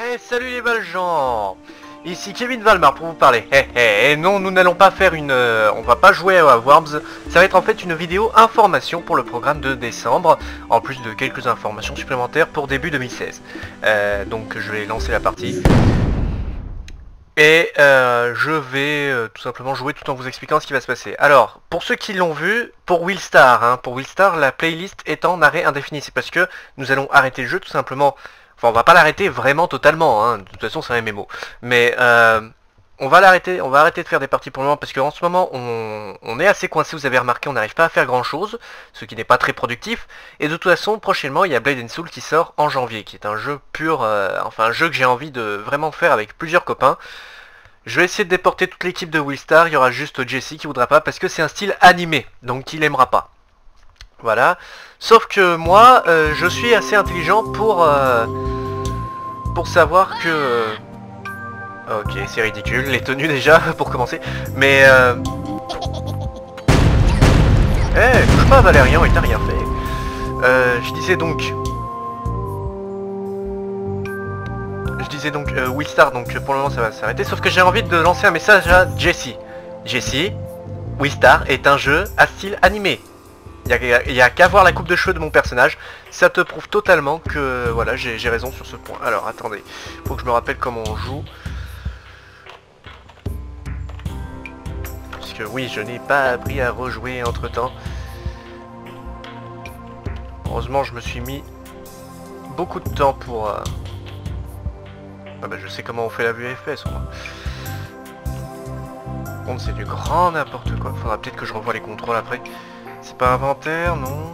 Hey, salut les Valjean. Ici Kevin Valmar pour vous parler. Et non, nous n'allons pas faire une... on va pas jouer à Worms. Ça va être en fait une vidéo information pour le programme de décembre, en plus de quelques informations supplémentaires pour début 2016. Donc je vais lancer la partie. Et je vais tout simplement jouer tout en vous expliquant ce qui va se passer. Alors, pour ceux qui l'ont vu, pour Willstar, pour Willstar, la playlist est en arrêt indéfini. C'est parce que nous allons arrêter le jeu tout simplement. Enfin, on va pas l'arrêter vraiment totalement, de toute façon c'est un MMO. Mais on va arrêter de faire des parties pour le moment parce qu'en ce moment on est assez coincé, vous avez remarqué, on n'arrive pas à faire grand chose, ce qui n'est pas très productif. Et de toute façon, prochainement il y a Blade and Soul qui sort en janvier, qui est un jeu pur, enfin un jeu que j'ai envie de vraiment faire avec plusieurs copains. Je vais essayer de déporter toute l'équipe de Willstar, il y aura juste Jesse qui voudra pas parce que c'est un style animé, donc il aimera pas. Voilà. Sauf que moi, je suis assez intelligent pour savoir que... Ok, c'est ridicule, les tenues déjà, pour commencer. Mais... Eh, touche pas Valérian, il t'a rien fait. Je disais donc... Willstar, donc pour le moment ça va s'arrêter. Sauf que j'ai envie de lancer un message à Jesse. Jesse, Willstar est un jeu à style animé. Il y a qu'à voir la coupe de cheveux de mon personnage, ça te prouve totalement que voilà, j'ai raison sur ce point. Alors attendez, faut que je me rappelle comment on joue. Parce que oui, je n'ai pas appris à rejouer entre temps. Heureusement, je me suis mis beaucoup de temps pour... Ah bah je sais comment on fait la vue FPS moi. Bon, c'est du grand n'importe quoi, faudra peut-être que je revoie les contrôles après. C'est pas inventaire, non?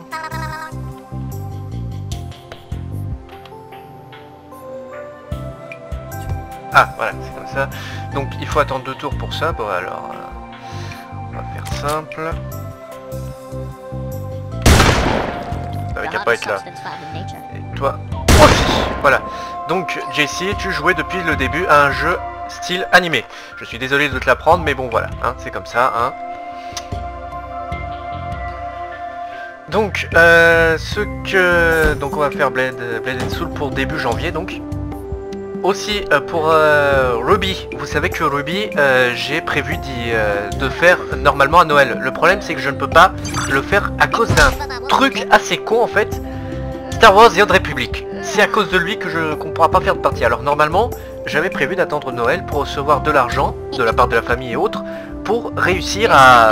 Ah, voilà, c'est comme ça. Donc, il faut attendre 2 tours pour ça. Bon, alors, on va faire simple. T'avais qu'à pas être là. Et toi aussi. Voilà. Donc, Jesse, tu jouais depuis le début à un jeu style animé. Je suis désolé de te l'apprendre, mais bon, voilà. C'est comme ça, Donc, donc on va faire Blade and Soul pour début janvier, donc. Aussi, pour Ruby, vous savez que Ruby, j'ai prévu de faire normalement à Noël. Le problème, c'est que je ne peux pas le faire à cause d'un truc assez con, en fait. Star Wars The Old Republic. C'est à cause de lui qu'on ne pourra pas faire de partie. Alors, normalement, j'avais prévu d'attendre Noël pour recevoir de l'argent, de la part de la famille et autres, pour réussir à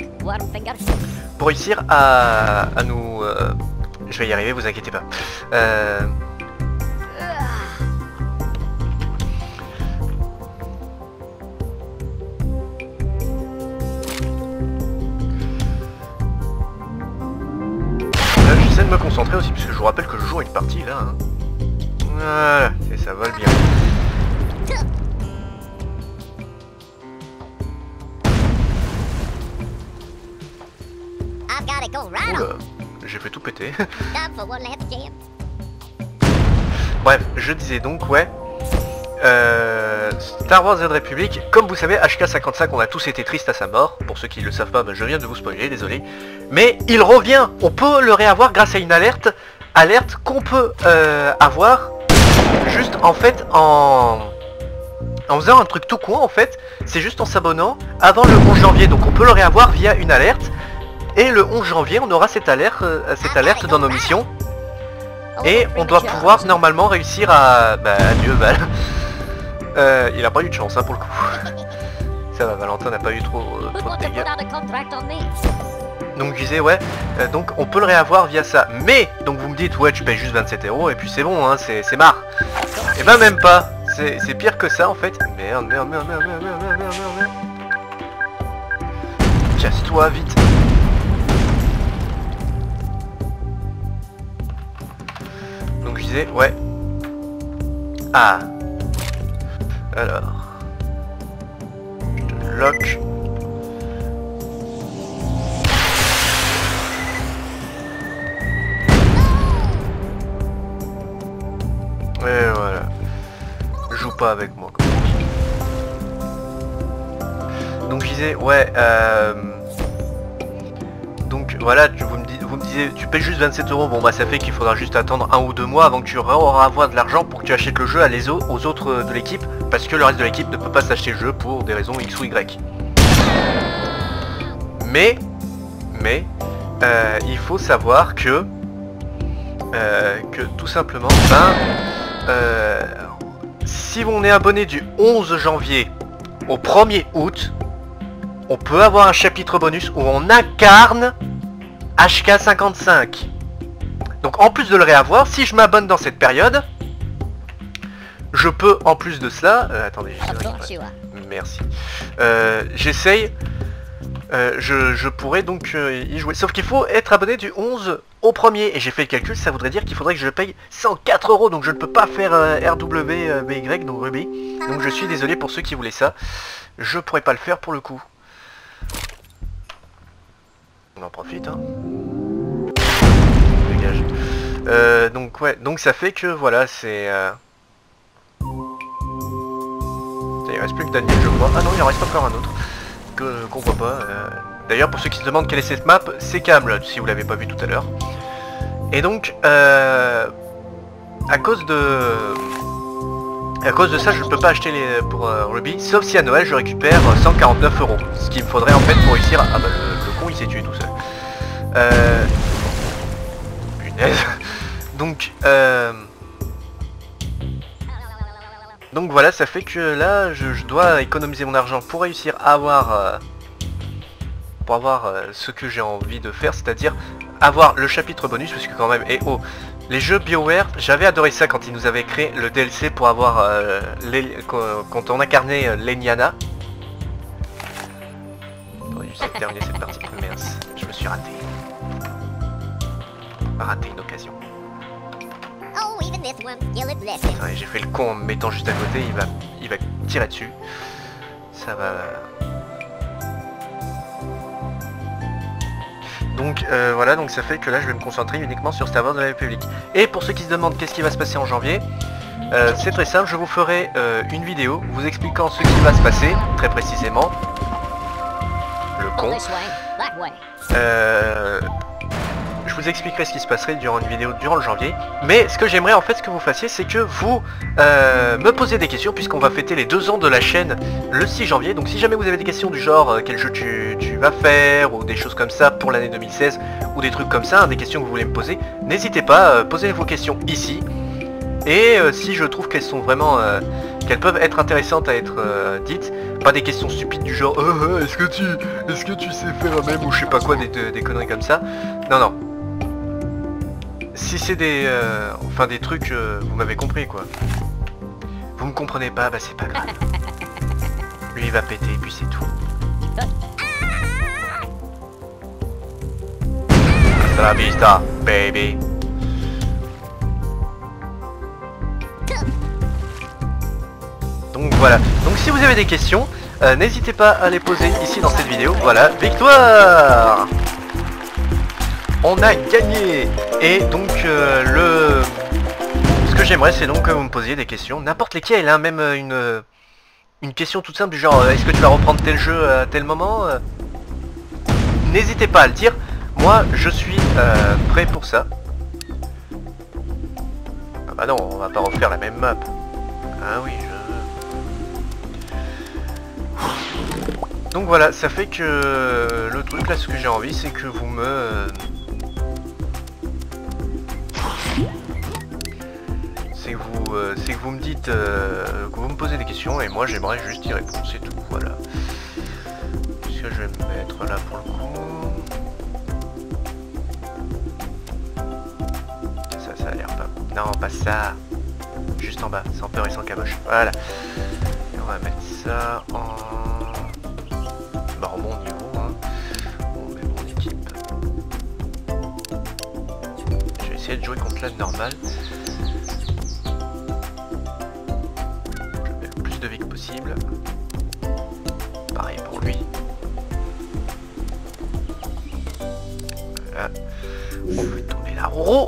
nous... je vais y arriver, vous inquiétez pas. Là, j'essaie de me concentrer aussi, parce que je vous rappelle que je joue à une partie, là. Voilà, et ça vole bien. Oula, j'ai fait tout péter. Bref, je disais donc, ouais. Star Wars The Old Republic, comme vous savez, HK55, on a tous été tristes à sa mort. Pour ceux qui ne le savent pas, je viens de vous spoiler, désolé. Mais il revient, on peut le réavoir grâce à une alerte qu'on peut avoir juste en fait en faisant un truc tout con en fait. C'est juste en s'abonnant avant le 11 janvier, donc on peut le réavoir via une alerte. Et le 11 janvier, on aura cette alerte dans nos missions. Et on doit pouvoir normalement réussir à... Bah, adieu Val. Il a pas eu de chance, pour le coup. Ça va, Valentin n'a pas eu trop de dégâts. Donc je disais, ouais, donc on peut le réavoir via ça. Mais, donc vous me dites, ouais, tu payes juste 27 € et puis c'est bon, c'est marre. Et ben même pas. C'est pire que ça, en fait. Merde. Casse-toi, vite. Donc je disais, ouais. Ah. Alors. Je te lock. Et voilà. Joue pas avec moi. Donc je disais, ouais. Donc voilà, vous me disais tu payes juste 27 €, bon bah ça fait qu'il faudra juste attendre 1 ou 2 mois avant que tu auras avoir de l'argent pour que tu achètes le jeu aux autres de l'équipe, parce que le reste de l'équipe ne peut pas s'acheter le jeu pour des raisons X ou Y. Mais il faut savoir que tout simplement, si on est abonné du 11 janvier au 1er août, on peut avoir un chapitre bonus où on incarne HK55. Donc en plus de le réavoir, si je m'abonne dans cette période, je peux en plus de cela... attendez, merci. J'essaye... je pourrais donc y jouer. Sauf qu'il faut être abonné du 11 au 1er. Et j'ai fait le calcul, ça voudrait dire qu'il faudrait que je paye 104 €. Donc je ne peux pas faire RWBY, donc Ruby. Donc je suis désolé pour ceux qui voulaient ça. Je pourrais pas le faire pour le coup. On en profite, hein. Dégage. Donc ouais, donc ça fait que voilà, c'est... Il reste plus que Daniel, je crois. Ah non, il en reste encore un autre qu'on voit pas. D'ailleurs, pour ceux qui se demandent quelle est cette map, c'est Camelot, si vous l'avez pas vu tout à l'heure. Et donc, à cause de ça, je ne peux pas acheter pour Ruby, sauf si à Noël je récupère 149 €. Ce qu'il me faudrait en fait pour réussir à... Ah bah le con il s'est tué tout seul. Punaise. Donc voilà, ça fait que là, je dois économiser mon argent pour réussir à avoir... ce que j'ai envie de faire, c'est-à-dire avoir le chapitre bonus, parce que quand même, et oh, les jeux BioWare, j'avais adoré ça quand ils nous avaient créé le DLC pour avoir quand on incarnait Leniana. J'aurais dû terminer cette partie, mince, je me suis raté. Raté une occasion. J'ai fait le con en me mettant juste à côté, il va tirer dessus. Ça va... Donc voilà, donc ça fait que là je vais me concentrer uniquement sur Star Wars de la République. Et pour ceux qui se demandent qu'est-ce qui va se passer en janvier, c'est très simple, je vous ferai une vidéo vous expliquant ce qui va se passer, très précisément. Le con. Je vous expliquerai ce qui se passerait durant une vidéo durant le janvier. Mais ce que j'aimerais en fait, ce que vous fassiez, c'est que vous me posez des questions, puisqu'on va fêter les 2 ans de la chaîne le 6 janvier. Donc si jamais vous avez des questions du genre quel jeu tu vas faire, ou des choses comme ça pour l'année 2016, ou des trucs comme ça, hein, des questions que vous voulez me poser, n'hésitez pas, posez vos questions ici. Et si je trouve qu'elles sont vraiment... qu'elles peuvent être intéressantes à être dites, pas des questions stupides du genre est-ce que tu sais faire un même ou je sais pas quoi, des conneries comme ça. Non, non. Si c'est des... enfin des trucs, vous m'avez compris quoi. Vous me comprenez pas, bah c'est pas grave. Lui il va péter et puis c'est tout. Hasta la vista, baby. Donc voilà, donc si vous avez des questions, n'hésitez pas à les poser ici dans cette vidéo. Voilà, victoire! On a gagné! Et donc ce que j'aimerais c'est donc que vous me posiez des questions, n'importe lesquelles, hein, même une question toute simple du genre est-ce que tu vas reprendre tel jeu à tel moment? N'hésitez pas à le dire, moi je suis prêt pour ça. Ah bah non, on va pas refaire la même map. Ah oui, Donc voilà, ça fait que le truc là, ce que j'ai envie, c'est que vous me... c'est que vous me dites, que vous me posez des questions et moi j'aimerais juste y répondre, c'est tout, voilà. Qu'est-ce que je vais me mettre là pour le coup? Ça a l'air pas... Non, pas ça. Juste en bas, sans peur et sans caboche. Voilà. Et on va mettre ça en... mon niveau, hein. On met mon équipe. Je vais essayer de jouer contre la normale. Je mets le plus de vie que possible. Pareil pour lui. Voilà. On fait tomber la Roro.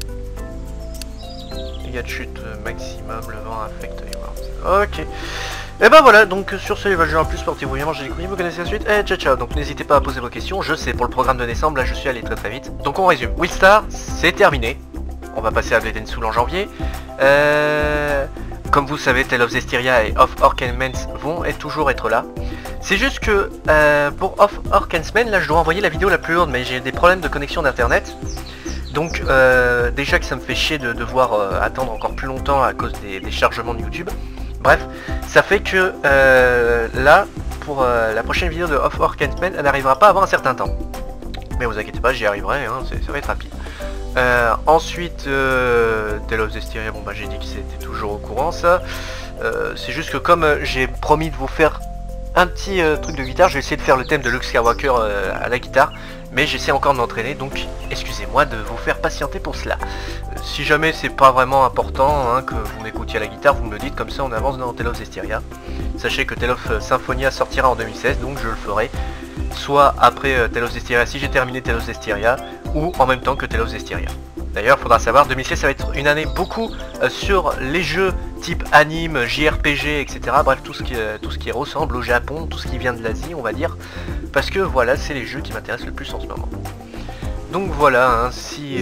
De chute maximum, le vent affecte les worms. Ok. Et ben voilà, donc sur ce, les valeurs en plus, portez-vous bien, mangez des couilles, vous connaissez la suite, et ciao ciao. Donc n'hésitez pas à poser vos questions, je sais, pour le programme de décembre, là je suis allé très vite. Donc on résume, Wildstar, c'est terminé. On va passer à Blade and Soul en janvier. Comme vous savez, Tale of Zestiria et Of Orc&Mens vont toujours être là. C'est juste que pour Of Orc&Mens, là je dois envoyer la vidéo la plus lourde, mais j'ai des problèmes de connexion d'internet. Donc déjà que ça me fait chier de devoir attendre encore plus longtemps à cause des chargements de YouTube. Bref, ça fait que là, pour la prochaine vidéo de Of Orc&Mens, elle n'arrivera pas avant un certain temps. Mais vous inquiétez pas, j'y arriverai, hein, ça va être rapide. Ensuite, Tale of Zestiria, bon bah j'ai dit que c'était toujours au courant ça. C'est juste que comme j'ai promis de vous faire un petit truc de guitare, je vais essayer de faire le thème de Luke Skywalker à la guitare. Mais j'essaie encore de m'entraîner, donc excusez-moi de vous faire patienter pour cela. Si jamais c'est pas vraiment important hein, que vous m'écoutiez à la guitare, vous me le dites, comme ça on avance dans Tale of Zestiria. Sachez que Tale of Symphonia sortira en 2016, donc je le ferai soit après Tale of Zestiria si j'ai terminé Tale of Zestiria, ou en même temps que Tale of Zestiria. D'ailleurs, il faudra savoir, 2016 ça va être une année beaucoup sur les jeux type anime, JRPG, etc. Bref, tout ce qui ressemble au Japon, tout ce qui vient de l'Asie, on va dire. Parce que voilà, c'est les jeux qui m'intéressent le plus en ce moment. Donc voilà, hein, si...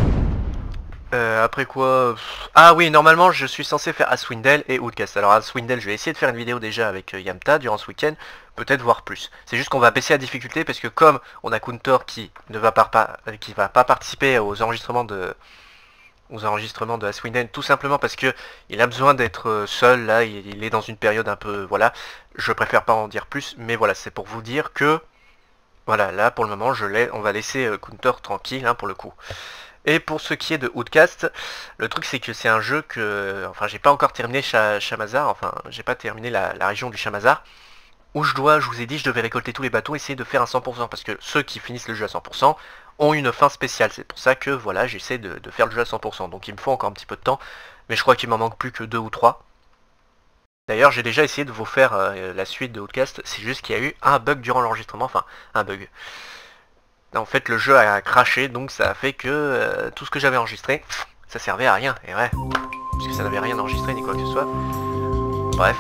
après quoi... Ah oui, normalement je suis censé faire Aswindel et Outcast. Alors Aswindel, je vais essayer de faire une vidéo déjà avec Yamta durant ce week-end, peut-être voir plus. C'est juste qu'on va baisser la difficulté parce que comme on a Kuntor qui ne va pas participer aux enregistrements de Aswindel, tout simplement parce que il a besoin d'être seul, là, il est dans une période un peu... Voilà, je préfère pas en dire plus, mais voilà, c'est pour vous dire que... Voilà, là pour le moment, on va laisser Kuntor tranquille, hein, pour le coup. Et pour ce qui est de Outcast, le truc c'est que c'est un jeu que... Enfin, j'ai pas encore terminé Shamazar, enfin, j'ai pas terminé la région du Shamazar, où je vous ai dit, je devais récolter tous les bateaux, essayer de faire un 100%, parce que ceux qui finissent le jeu à 100% ont une fin spéciale. C'est pour ça que, voilà, j'essaie de faire le jeu à 100%. Donc il me faut encore un petit peu de temps, mais je crois qu'il m'en manque plus que 2 ou 3. D'ailleurs, j'ai déjà essayé de vous faire la suite de Outcast, c'est juste qu'il y a eu un bug durant l'enregistrement, enfin, un bug. En fait, le jeu a craché, donc ça a fait que tout ce que j'avais enregistré, ça servait à rien, et ouais, puisque ça n'avait rien enregistré ni quoi que ce soit. Bref.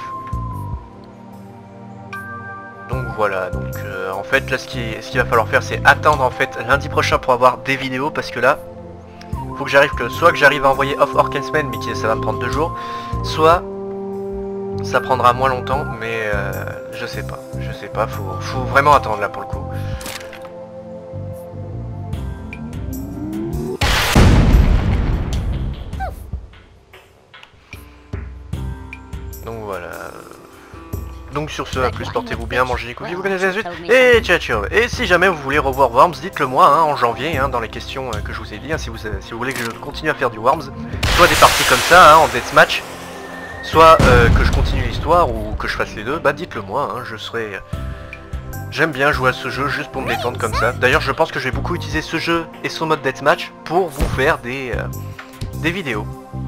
Donc voilà, donc en fait là ce qu'il va falloir faire c'est attendre en fait lundi prochain pour avoir des vidéos parce que là faut que j'arrive à envoyer Of Orc&Mens mais ça va me prendre 2 jours, soit ça prendra moins longtemps mais je sais pas, faut vraiment attendre là pour le coup. Donc voilà. Donc sur ce, à plus, portez-vous bien, mangez des couilles, vous connaissez la suite, et ciao ciao. Et si jamais vous voulez revoir Worms, dites-le moi hein, en janvier, hein, dans les questions que je vous ai dit, hein, si vous voulez que je continue à faire du Worms, soit des parties comme ça, hein, en deathmatch, soit que je continue l'histoire, ou que je fasse les deux, bah dites-le moi, hein, je serai... J'aime bien jouer à ce jeu juste pour me détendre comme ça. D'ailleurs je pense que je vais beaucoup utiliser ce jeu et son mode deathmatch pour vous faire des vidéos.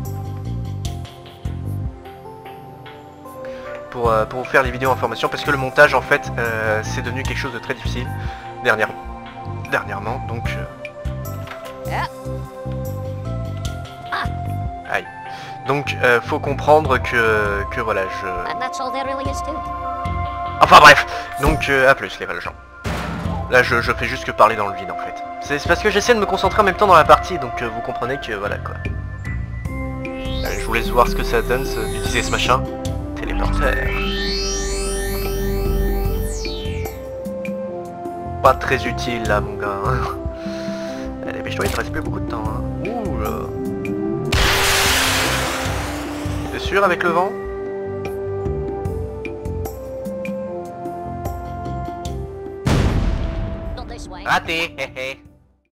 Pour vous faire les vidéos en formation parce que le montage en fait c'est devenu quelque chose de très difficile dernièrement donc aïe, donc faut comprendre que voilà enfin bref, donc à plus les valjean. Là je fais juste que parler dans le vide en fait, c'est parce que j'essaie de me concentrer en même temps dans la partie, donc vous comprenez que voilà quoi. Allez, je vous laisse voir ce que ça donne d'utiliser ce machin. Téléporteur. Pas très utile là mon gars. Allez mais je dois y reste plus beaucoup de temps hein. Ouh là. T'es sûr avec le vent? Raté.